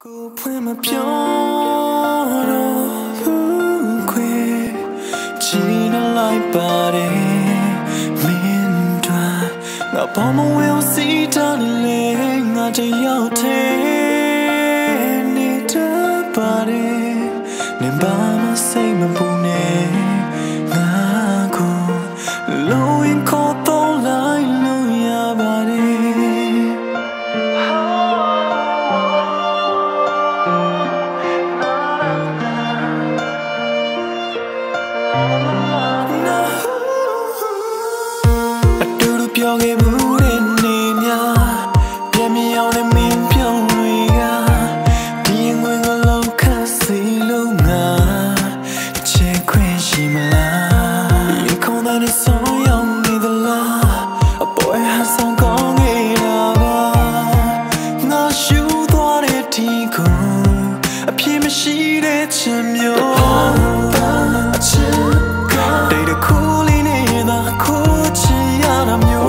ဖွင့်မပြောတော့ဘူးခွေကြည်နလိုက်ပါတယ်မင်းတို့ငါပေါ်မဝဲစီတာလေငါတယောက်တည်းနေတတ်ပါတယ်နေပါမစိတ်မပူနဲ့ငါကိုလိုရင်ခေါ်တော့လိုက်လို့ရပါတယ်ပြောခဲ့ဘူးတဲ့နေများပြန်မရောက်တဲ့မင်းပြုံးတွေကဒီရင်ဝင်ကလုံးခတ်စီလို့ငါချေခွင့်ရှိမလားဒီခုံတဲ့ဆုံးရောက်နေသလားအပေါ်ဟန်ဆောင်ကောင်းနေတာပါငါရှူသွားတဲ့ဒီကိုအပြည့်မရှိတဲ့ချင်မျိုးအချစ်တဲ့တခုလေးနေတာခုချင်ရတာမျိုး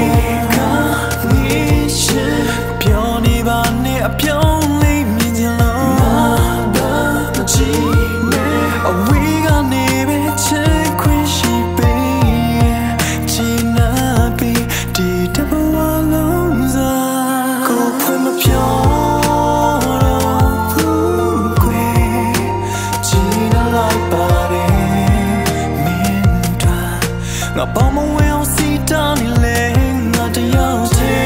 အပြောင်းလဲမြင်ချင်လို့ငါဘာမကြည့်နဲ့အဝေးကနေပဲချစ်ခွင့်ရှိပေးချင်နာပြီးဒီတဘဝလုံးစားကိုဖွင့်မပြောတော့ဘူးခွေချင်နာလိုက်ပါတယ်မင်းတို့ငါပေါ်မဝဲအောင်စီတာနေလဲငါတယောက်တည်း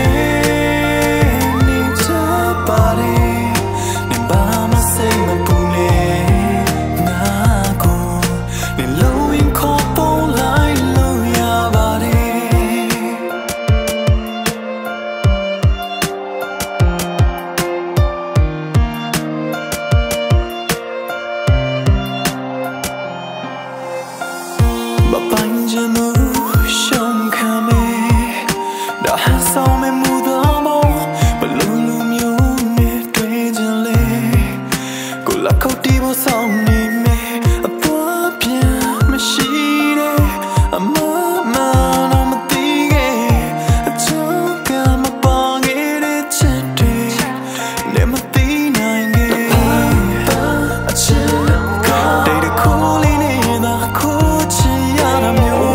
ဆောင်မဲ့မှုတော်မောဘလုံးလူမျိုးနဲ့တွေ့ကြလေကိုလာခေါတီးဖို့ဆောင်နေမယ်အပေါ်ပြန်မရှိတဲ့အမမတော့မသိခဲ့အချောကမပါခဲ့တဲ့ချက်တွေနဲ့မသိနိုင်ခဲ့အချစ်တဲ့တခုလေးနေတာခုချင်ရတာမျိုး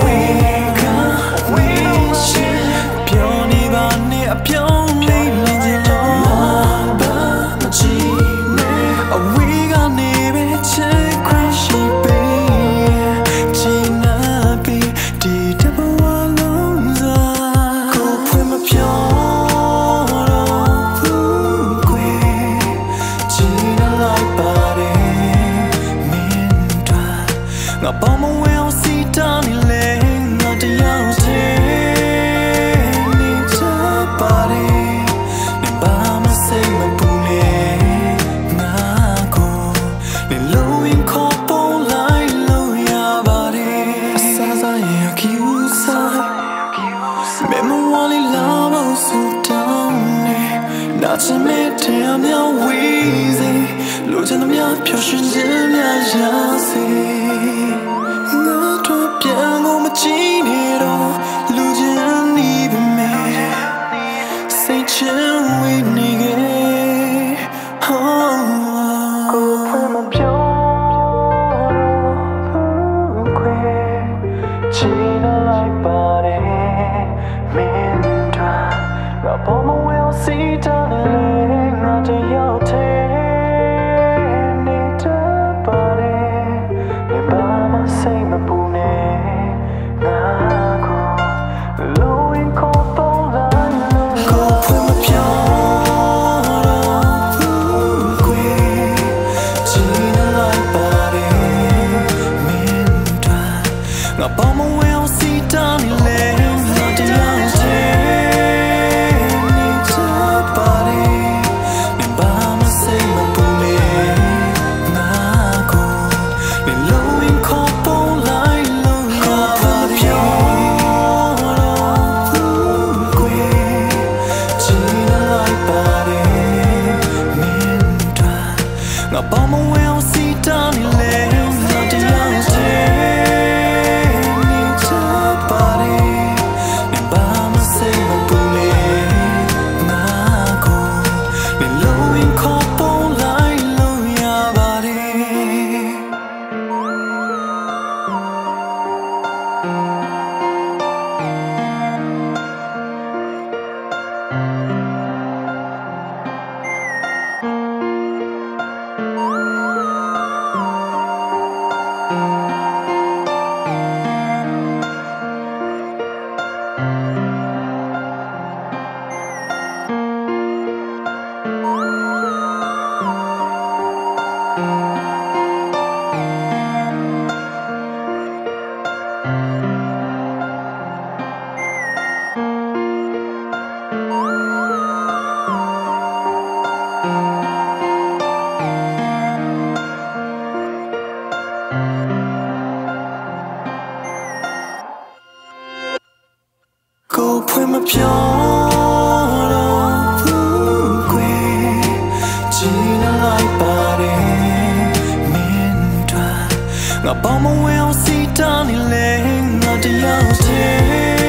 အပြောင်းလဲမြင်ချင်လို့ငါဘာမကြည့်နဲ့အဝေးကနေပဲချစ်ခွင့်ရှိပေးချင်နာပြီးဒီတဘဝလုံးစားကိုဖွင့်မပြောတော့ဘူးခွေချင်နာလိုက်ပါတယ်မင်းတို့ငါပေါ်မဝဲအောင်စီတာနေလဲငါတယောက်တည်း那只每天秒微醉，路见的秒飘瞬间秒下碎。我多变我们几年多，路见你的美，谁成为你给？我会吗？飘不归，记得来把你面对，我把梦为我写着。ငါပေါ်မဝဲအောင်စီတာနေလဲငါတယောက်တည်းနေတတ်ပါတယ်နေပါမစိတ်မပူနဲ့ငါကိုနေလုံးရင်ခေါ်ပေါ်လိုက်လို့ရပါတယ်ခွေချင်လိုက်ပါတယ်မင်းတို့ငါပေါ်မဝဲအောင်စီတာနေလဲငါတယောက်တည်းsay my bullet, na ko, me lowing call ngà bao mong weo si ta ni le ngà te yao te